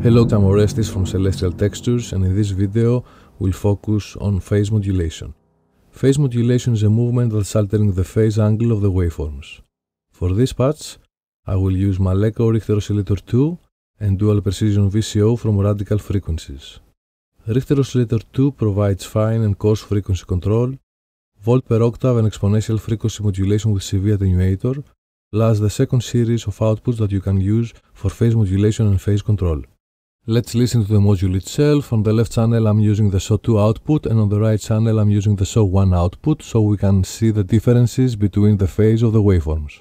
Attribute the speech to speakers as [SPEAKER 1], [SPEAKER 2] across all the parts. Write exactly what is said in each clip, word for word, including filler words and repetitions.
[SPEAKER 1] Hello, I'm Orestis from Celestial Textures, and in this video we'll focus on phase modulation. Phase modulation is a movement that's altering the phase angle of the waveforms. For this patch, I will use Maleco Richter Oscillator two and Dual Precision V C O from Radical Frequencies. Richter Oscillator two provides fine and coarse frequency control, volt per octave and exponential frequency modulation with C V attenuator, plus the second series of outputs that you can use for phase modulation and phase control. Let's listen to the module itself. On the left channel I'm using the S O two output, and on the right channel I'm using the S O one output, so we can see the differences between the phase of the waveforms.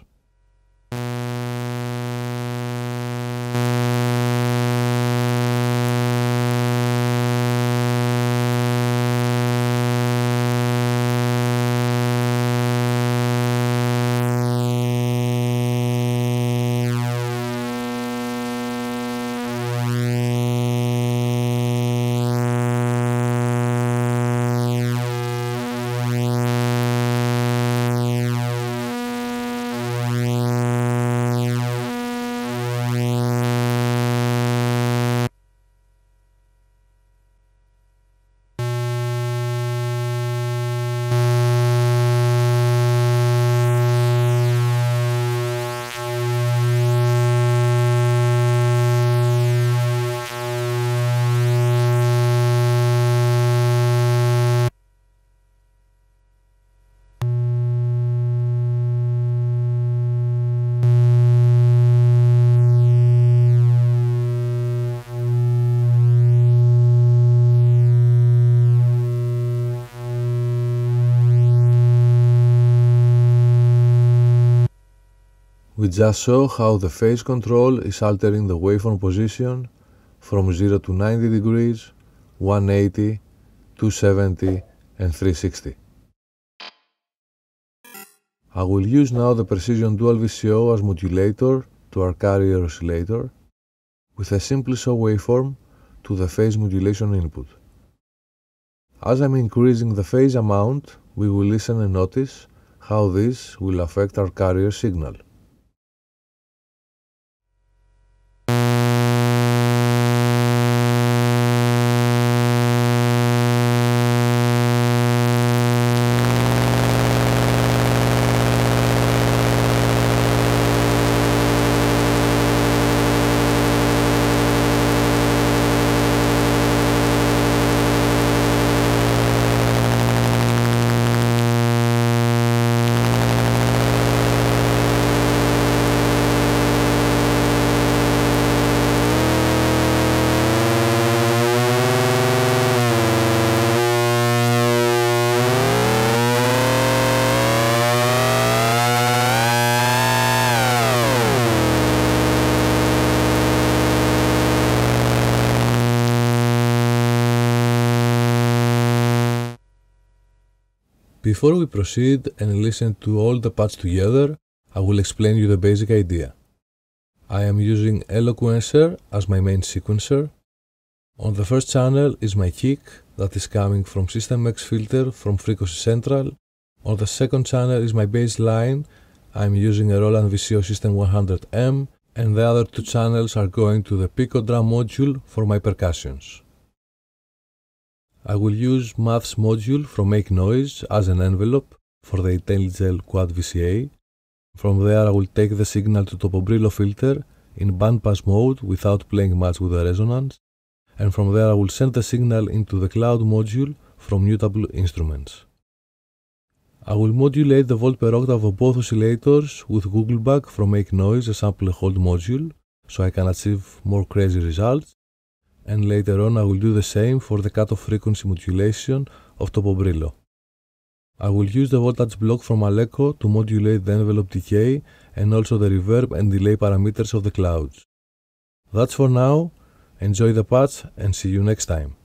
[SPEAKER 1] We just saw how the phase control is altering the waveform position from zero to ninety degrees, one eighty, two seventy and three sixty. I will use now the Precision Dual V C O as modulator to our carrier oscillator with a simple S O waveform to the phase modulation input. As I'm increasing the phase amount, we will listen and notice how this will affect our carrier signal. Before we proceed and listen to all the parts together, I will explain you the basic idea. I am using Eloquencer as my main sequencer. On the first channel is my kick that is coming from System X filter from Frequency Central. On the second channel is my bass line. I am using a Roland V C O System one hundred M, and the other two channels are going to the Pico Drum module for my percussions. I will use Maths module from Make Noise as an envelope for the IntelliGel Quad V C A. From there I will take the signal to Topo Brillo filter in bandpass mode without playing much with the resonance, and from there I will send the signal into the Cloud module from Mutable Instruments. I will modulate the volt per octave of both oscillators with Googleback from Make Noise, a sample and hold module, so I can achieve more crazy results. And later on I will do the same for the cutoff frequency modulation of Topo Brillo. I will use the voltage block from Maleco to modulate the envelope decay and also the reverb and delay parameters of the clouds. That's for now. Enjoy the patch and see you next time.